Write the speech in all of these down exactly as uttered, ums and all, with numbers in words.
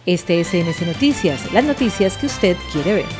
Este es C N C Noticias, las noticias que usted quiere ver.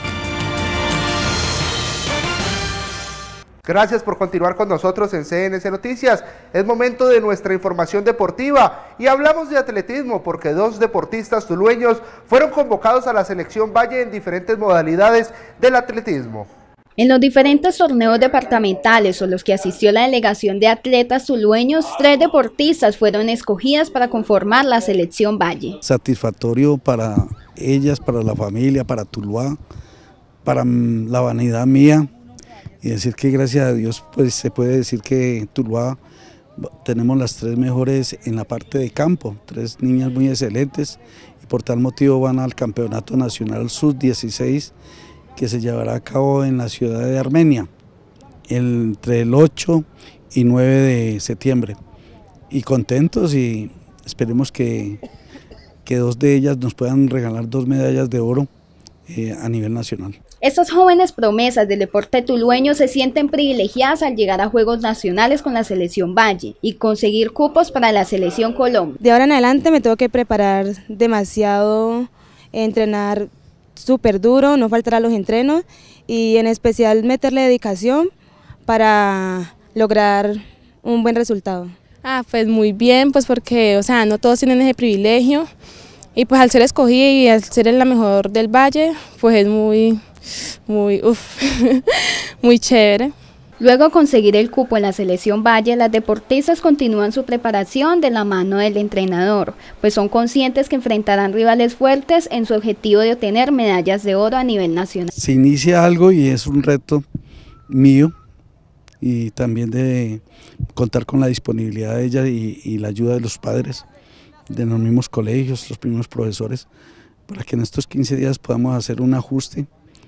Gracias por continuar con nosotros en C N C Noticias. Es momento de nuestra información deportiva y hablamos de atletismo porque dos deportistas tulueños fueron convocados a la selección Valle en diferentes modalidades del atletismo. En los diferentes torneos departamentales o los que asistió la delegación de atletas tulueños, tres deportistas fueron escogidas para conformar la selección Valle. Satisfactorio para ellas, para la familia, para Tuluá, para la vanidad mía. Y decir que gracias a Dios pues se puede decir que Tuluá tenemos las tres mejores en la parte de campo, tres niñas muy excelentes y por tal motivo van al Campeonato Nacional sub dieciséis que se llevará a cabo en la ciudad de Armenia entre el ocho y nueve de septiembre. Y contentos y esperemos que, que dos de ellas nos puedan regalar dos medallas de oro eh, a nivel nacional. Estas jóvenes promesas del deporte tulueño se sienten privilegiadas al llegar a Juegos Nacionales con la selección Valle y conseguir cupos para la selección Colombia. De ahora en adelante me tengo que preparar demasiado, entrenar súper duro, no faltar a los entrenos y en especial meterle dedicación para lograr un buen resultado. Ah, pues muy bien, pues porque, o sea, no todos tienen ese privilegio y pues al ser escogida y al ser la mejor del Valle, pues es muy... muy, uf, muy chévere. Luego de conseguir el cupo en la selección Valle, las deportistas continúan su preparación de la mano del entrenador, pues son conscientes que enfrentarán rivales fuertes en su objetivo de obtener medallas de oro a nivel nacional. Se inicia algo y es un reto mío y también de contar con la disponibilidad de ella y, y la ayuda de los padres, de los mismos colegios, los mismos profesores, para que en estos quince días podamos hacer un ajuste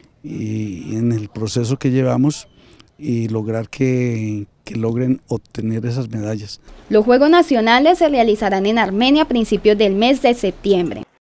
y en el proceso que llevamos y lograr que, que logren obtener esas medallas. Los Juegos Nacionales se realizarán en Armenia a principios del mes de septiembre.